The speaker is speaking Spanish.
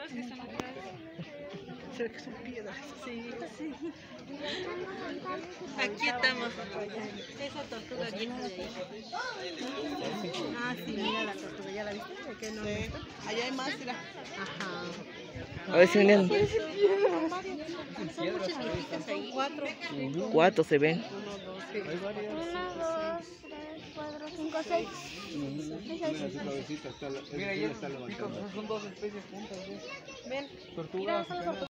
sí están atrás. ¿Será que son piedras? Sí, sí. Aquí estamos. Esa tortuga vieja de ahí. Ah, sí, mira la tortuga, ¿ya la viste? ¿De qué no? Sí. Allá hay más, mira. Ajá. A ver si vienen. Son muchas viejitas ahí. Cuatro. 4 se ven. 1, 2, 1, 2, 3, 4, 5, 6. Mira su cabecita, está, Mira, ella ya está levantando. son dos especies juntas. Ven. Tortugas.